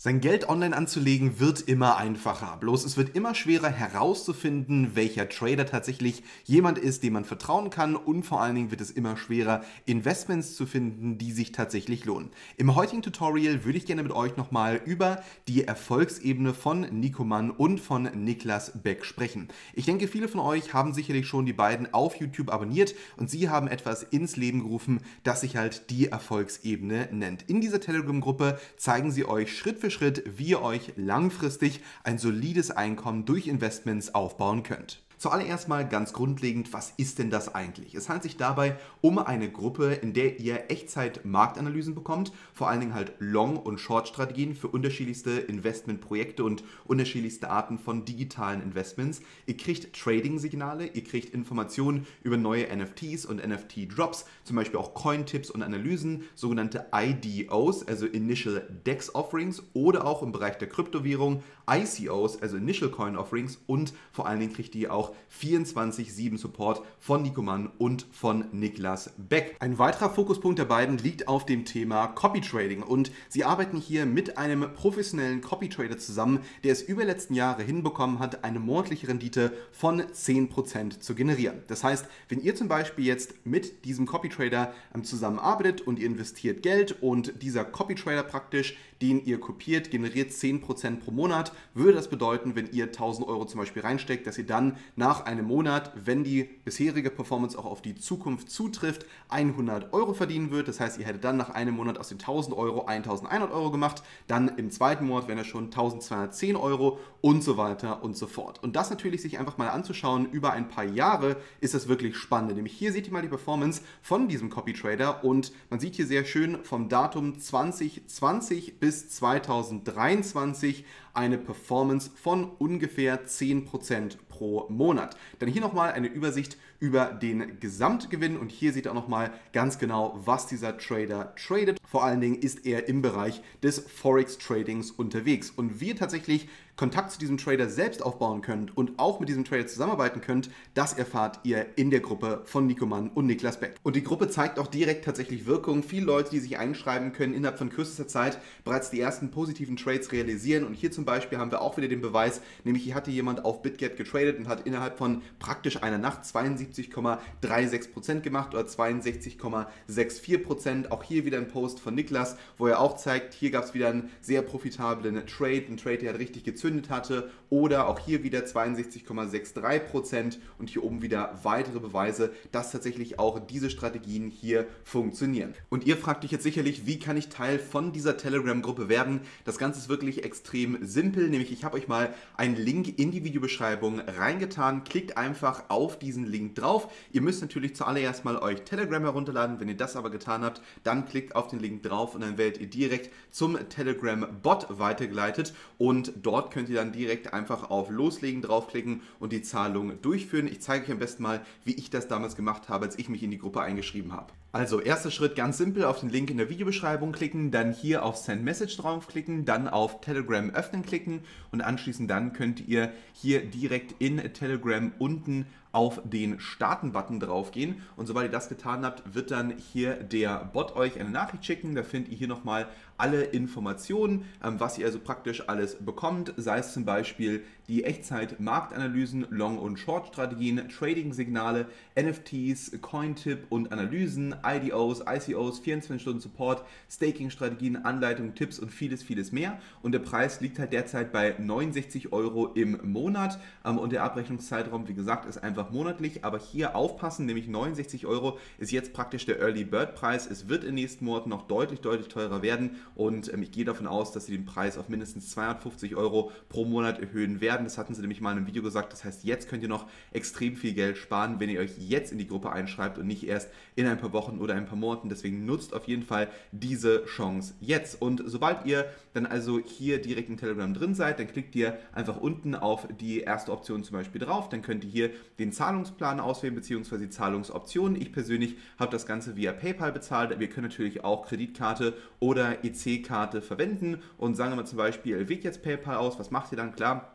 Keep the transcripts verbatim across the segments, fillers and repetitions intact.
Sein Geld online anzulegen wird immer einfacher, bloß es wird immer schwerer herauszufinden, welcher Trader tatsächlich jemand ist, dem man vertrauen kann, und vor allen Dingen wird es immer schwerer, Investments zu finden, die sich tatsächlich lohnen. Im heutigen Tutorial würde ich gerne mit euch nochmal über die Erfolgsebene von Nico Mann und von Niklas Beck sprechen. Ich denke, viele von euch haben sicherlich schon die beiden auf YouTube abonniert und sie haben etwas ins Leben gerufen, das sich halt die Erfolgsebene nennt. In dieser Telegram-Gruppe zeigen sie euch Schritt für Schritt, wie ihr euch langfristig ein solides Einkommen durch Investments aufbauen könnt. Zuallererst mal ganz grundlegend, was ist denn das eigentlich? Es handelt sich dabei um eine Gruppe, in der ihr Echtzeit-Marktanalysen bekommt, vor allen Dingen halt Long- und Short-Strategien für unterschiedlichste Investmentprojekte und unterschiedlichste Arten von digitalen Investments. Ihr kriegt Trading-Signale, ihr kriegt Informationen über neue N F Ts und N F T-Drops, zum Beispiel auch Coin-Tipps und Analysen, sogenannte I D Os, also Initial Dex Offerings, oder auch im Bereich der Kryptowährung I C Os, also Initial Coin Offerings, und vor allen Dingen kriegt ihr auch vierundzwanzig sieben Support von Nico Mann und von Niklas Beck. Ein weiterer Fokuspunkt der beiden liegt auf dem Thema Copy Trading und sie arbeiten hier mit einem professionellen Copy Trader zusammen, der es über die letzten Jahre hinbekommen hat, eine monatliche Rendite von zehn Prozent zu generieren. Das heißt, wenn ihr zum Beispiel jetzt mit diesem Copy Trader zusammenarbeitet und ihr investiert Geld und dieser Copy Trader praktisch, den ihr kopiert, generiert zehn Prozent pro Monat, würde das bedeuten, wenn ihr tausend Euro zum Beispiel reinsteckt, dass ihr dann nach einem Monat, wenn die bisherige Performance auch auf die Zukunft zutrifft, hundert Euro verdienen wird. Das heißt, ihr hättet dann nach einem Monat aus den tausend Euro eintausendeinhundert Euro gemacht, dann im zweiten Monat wären es schon eintausendzweihundertzehn Euro und so weiter und so fort. Und das natürlich sich einfach mal anzuschauen über ein paar Jahre, ist das wirklich spannend. Nämlich hier seht ihr mal die Performance von diesem Copy Trader und man sieht hier sehr schön vom Datum zwanzig zwanzig bis zweitausenddreiundzwanzig eine Performance von ungefähr zehn Prozent pro Monat. Dann hier nochmal eine Übersicht über den Gesamtgewinn und hier seht ihr auch nochmal ganz genau, was dieser Trader tradet. Vor allen Dingen ist er im Bereich des Forex-Tradings unterwegs und wie ihr tatsächlich Kontakt zu diesem Trader selbst aufbauen könnt und auch mit diesem Trader zusammenarbeiten könnt, das erfahrt ihr in der Gruppe von Nico Mann und Niklas Beck. Und die Gruppe zeigt auch direkt tatsächlich Wirkung. Viele Leute, die sich einschreiben, können innerhalb von kürzester Zeit bereits die ersten positiven Trades realisieren und hier zum Beispiel haben wir auch wieder den Beweis, nämlich hier hatte jemand auf BitGet getradet und hat innerhalb von praktisch einer Nacht zweiundsiebzig Komma sechsunddreißig Prozent gemacht oder zweiundsechzig Komma vierundsechzig Prozent. Auch hier wieder ein Post von Niklas, wo er auch zeigt, hier gab es wieder einen sehr profitablen Trade, einen Trade, der hat richtig gezündet hatte, oder auch hier wieder zweiundsechzig Komma dreiundsechzig Prozent und hier oben wieder weitere Beweise, dass tatsächlich auch diese Strategien hier funktionieren. Und ihr fragt euch jetzt sicherlich, wie kann ich Teil von dieser Telegram-Gruppe werden? Das Ganze ist wirklich extrem simpel, nämlich ich habe euch mal einen Link in die Videobeschreibung reingetan. Klickt einfach auf diesen Link drauf. Ihr müsst natürlich zuallererst mal euch Telegram herunterladen. Wenn ihr das aber getan habt, dann klickt auf den Link drauf und dann werdet ihr direkt zum Telegram-Bot weitergeleitet und dort könnt ihr dann direkt einfach auf Loslegen draufklicken und die Zahlung durchführen. Ich zeige euch am besten mal, wie ich das damals gemacht habe, als ich mich in die Gruppe eingeschrieben habe. Also, erster Schritt ganz simpel, auf den Link in der Videobeschreibung klicken, dann hier auf Send Message draufklicken, dann auf Telegram öffnen klicken und anschließend dann könnt ihr hier direkt in Telegram unten auf den Starten-Button draufgehen und sobald ihr das getan habt, wird dann hier der Bot euch eine Nachricht schicken. Da findet ihr hier nochmal alle Informationen, was ihr also praktisch alles bekommt, sei es zum Beispiel die Echtzeit-Marktanalysen, Long- und Short-Strategien, Trading-Signale, N F Ts, Coin-Tip und Analysen, I D Os, I C Os, vierundzwanzig Stunden Support, Staking-Strategien, Anleitungen, Tipps und vieles, vieles mehr. Und der Preis liegt halt derzeit bei neunundsechzig Euro im Monat und der Abrechnungszeitraum, wie gesagt, ist einfach monatlich, aber hier aufpassen, nämlich neunundsechzig Euro ist jetzt praktisch der Early Bird Preis. Es wird in den nächsten Monaten noch deutlich, deutlich teurer werden und ähm, ich gehe davon aus, dass sie den Preis auf mindestens zweihundertfünfzig Euro pro Monat erhöhen werden. Das hatten sie nämlich mal in einem Video gesagt. Das heißt, jetzt könnt ihr noch extrem viel Geld sparen, wenn ihr euch jetzt in die Gruppe einschreibt und nicht erst in ein paar Wochen oder ein paar Monaten. Deswegen nutzt auf jeden Fall diese Chance jetzt. Und sobald ihr dann also hier direkt in Telegram drin seid, dann klickt ihr einfach unten auf die erste Option zum Beispiel drauf. Dann könnt ihr hier den Zahlungsplan auswählen bzw. die Zahlungsoptionen. Ich persönlich habe das Ganze via PayPal bezahlt, aber ihr könnt natürlich auch Kreditkarte oder E C-Karte verwenden und sagen wir mal zum Beispiel, ihr wählt jetzt PayPal aus, was macht ihr dann? Klar,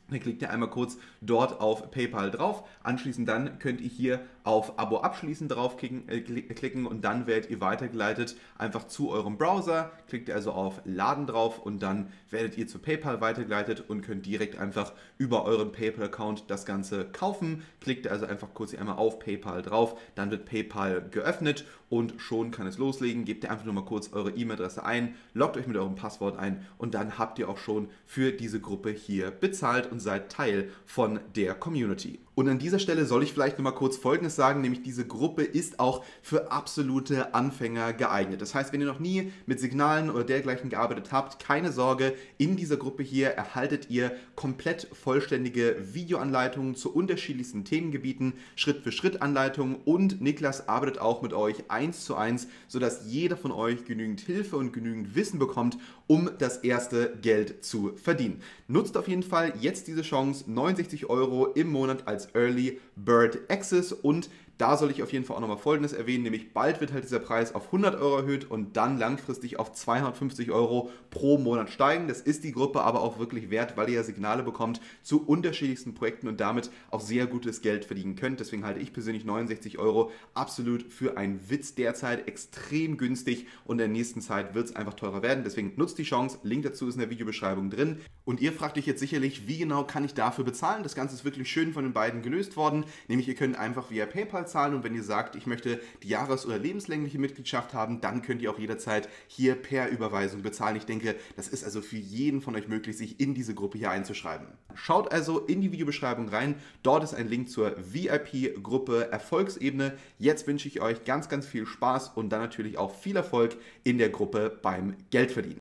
Dann klickt ihr einmal kurz dort auf PayPal drauf. Anschließend dann könnt ihr hier auf Abo abschließen draufklicken äh, klicken und dann werdet ihr weitergeleitet einfach zu eurem Browser. Klickt ihr also auf Laden drauf und dann werdet ihr zu PayPal weitergeleitet und könnt direkt einfach über euren PayPal-Account das Ganze kaufen. Klickt ihr also einfach kurz hier einmal auf PayPal drauf, dann wird PayPal geöffnet und schon kann es loslegen. Gebt ihr einfach nur mal kurz eure E-Mail-Adresse ein, loggt euch mit eurem Passwort ein und dann habt ihr auch schon für diese Gruppe hier bezahlt und seid Teil von der Community. Und an dieser Stelle soll ich vielleicht noch mal kurz Folgendes sagen, nämlich diese Gruppe ist auch für absolute Anfänger geeignet. Das heißt, wenn ihr noch nie mit Signalen oder dergleichen gearbeitet habt, keine Sorge, in dieser Gruppe hier erhaltet ihr komplett vollständige Videoanleitungen zu unterschiedlichsten Themengebieten, Schritt-für-Schritt-Anleitungen und Niklas arbeitet auch mit euch eins zu eins, sodass jeder von euch genügend Hilfe und genügend Wissen bekommt, um das erste Geld zu verdienen. Nutzt auf jeden Fall jetzt diese Chance, neunundsechzig Euro im Monat als Early Bird Access und da soll ich auf jeden Fall auch nochmal Folgendes erwähnen, nämlich bald wird halt dieser Preis auf hundert Euro erhöht und dann langfristig auf zweihundertfünfzig Euro pro Monat steigen. Das ist die Gruppe aber auch wirklich wert, weil ihr ja Signale bekommt zu unterschiedlichsten Projekten und damit auch sehr gutes Geld verdienen könnt. Deswegen halte ich persönlich neunundsechzig Euro absolut für einen Witz derzeit, extrem günstig und in der nächsten Zeit wird es einfach teurer werden. Deswegen nutzt die Chance, Link dazu ist in der Videobeschreibung drin. Und ihr fragt euch jetzt sicherlich, wie genau kann ich dafür bezahlen? Das Ganze ist wirklich schön von den beiden gelöst worden, nämlich ihr könnt einfach via PayPal zahlen und wenn ihr sagt, ich möchte die jahres- oder lebenslängliche Mitgliedschaft haben, dann könnt ihr auch jederzeit hier per Überweisung bezahlen. Ich denke, das ist also für jeden von euch möglich, sich in diese Gruppe hier einzuschreiben. Schaut also in die Videobeschreibung rein, dort ist ein Link zur V I P-Gruppe Erfolgsebene. Jetzt wünsche ich euch ganz, ganz viel Spaß und dann natürlich auch viel Erfolg in der Gruppe beim Geldverdienen.